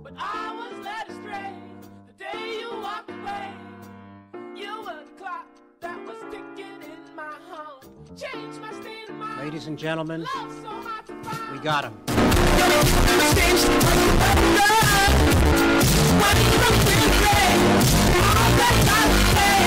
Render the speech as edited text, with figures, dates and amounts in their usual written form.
but I was led astray. The day you walked away, you were the clock that was ticking in my home. Changed my state of mind. Ladies and gentlemen, Love so hard to find. we got him. What do you really say? All that I say.